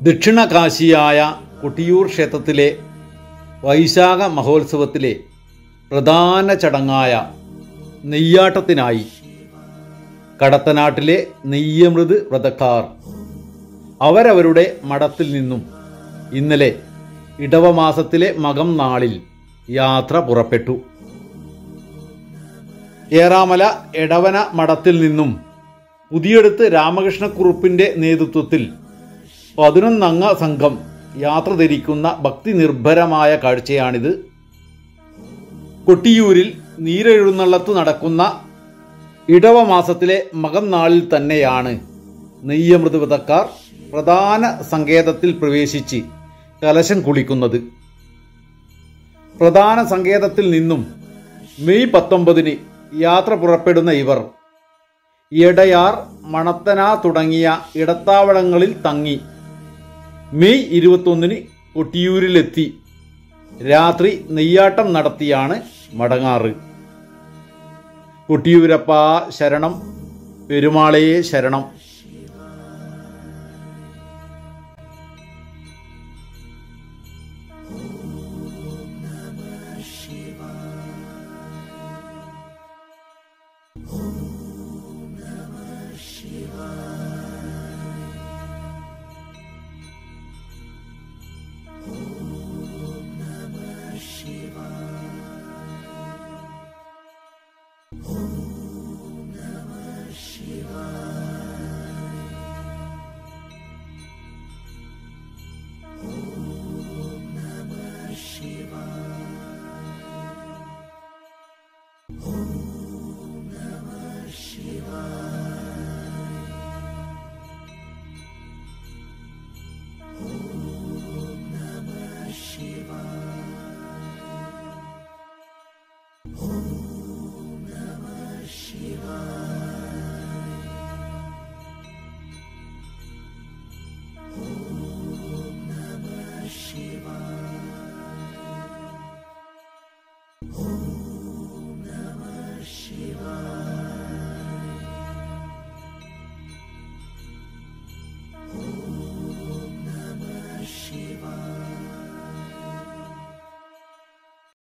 ദക്ഷിണകാശിയായ കൊട്ടിയൂർ ക്ഷേത്രത്തിലെ വൈശാഖ മഹോത്സവത്തിലെ പ്രധാന ചടങ്ങായ നെയ്യാട്ടത്തിനായി കടത്തനാട്ടിലെ നെയ്യമൃത് വ്രതക്കാർ അവരവരുടെ മഠത്തിൽ നിന്നും ഇന്നലെ ഇടവമാസത്തിലെ മകം നാളിൽ യാത്ര പുറപ്പെട്ടു. ഏറാമല എടവന മഠത്തിൽ നിന്നും പുതിയടുത്ത് രാമകൃഷ്ണക്കുറുപ്പിൻ്റെ നേതൃത്വത്തിൽ 11 അംഗ സംഘം യാത്ര തിരിക്കുന്ന ഭക്തി നിർഭരമായ കാഴ്ചയാണിത്. കൊട്ടിയൂരിൽ നീരെഴുന്നള്ളത്ത് നടക്കുന്ന ഇടവമാസത്തിലെ മകം നാളിൽ തന്നെയാണ് നെയ്യമൃത് വ്രതക്കാർ പ്രധാന സങ്കേതത്തിൽ പ്രവേശിച്ച് കലശം കുളിക്കുന്നത്. പ്രധാന സങ്കേതത്തിൽ നിന്നും മെയ് 19 യാത്ര പുറപ്പെടുന്ന ഇവർ എടയാർ, മണത്തന തുടങ്ങിയ ഇടത്താവളങ്ങളിൽ തങ്ങി മെയ് 21 കൊട്ടിയൂരിലെത്തി രാത്രി നെയ്യാട്ടം നടത്തിയാണ് മടങ്ങാറ്. കൊട്ടിയൂരപ്പ ശരണം, പെരുമാളേ ശരണം.